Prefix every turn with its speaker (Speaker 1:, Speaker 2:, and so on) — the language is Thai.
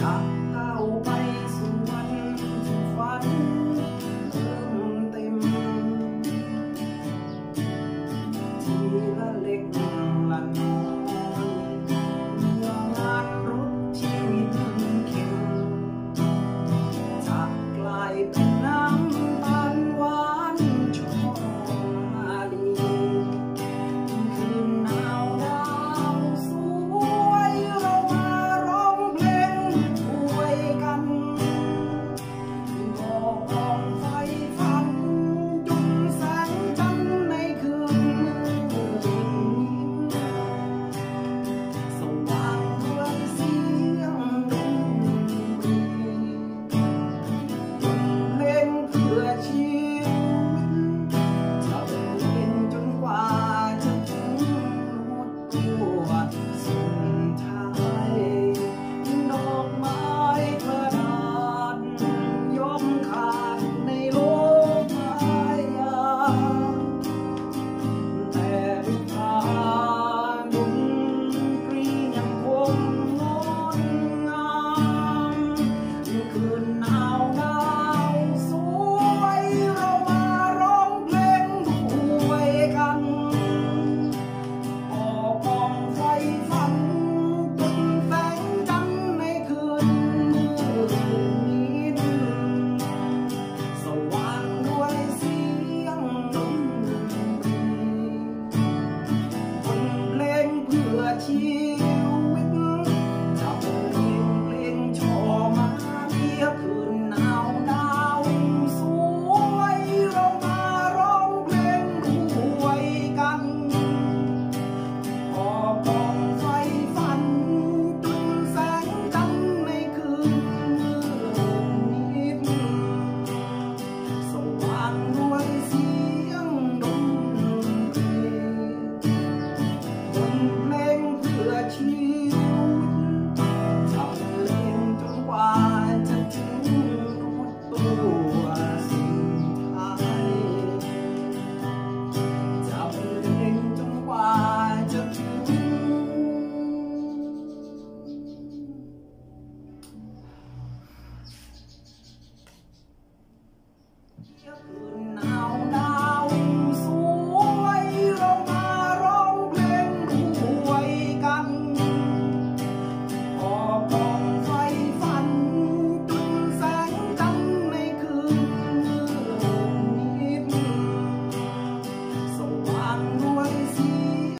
Speaker 1: จะก้าวไปสู่วันที่ฝันเติมเต็มทีละเล็กละน้อยเมื่องานรุดชีวิตเข้มจะกลายเป็นน้ำตาลหวานชมาลีคืนหนาวดาวสวยเรามาร้องเพลงอวยกันบอกกองไฟฝันจุดแสงจันทร์ในคืนมืดสว่างด้วยเสียงดนตรีเพลงเพื่อชีวิตจะเป็นเพลงจนกว่าจะถึงหมดตัวสุดท้ายดอกไม้ประดาษย่อมขาดในโลกมายาแต่วิชาดนตรียังคงงดงามคืนหนาวดาวสวยเรามาร้องเพลงด้วยกันก่อกองไฟฝันจนแสงจันทร์ในคืนมืดมิดสว่างด้วยเสียงดนตรีบนเพลงเพื่อชีวิตจะเป็นเพลงชอมาเรียคืนหนาวดาวสวยเรามาร้องเพลงด้วยกันก่อกองไฟฝันจนแสงจันทร์ในคืนมืดมิดสว่างด้วยเสียงดนตรีบนเพลงเพื่อชีวิตจะเพลงจนกว่าจะถึงหมดตัวสิ่งท้ายจะเพลงจนกว่าจะถึงเที่ยงคืน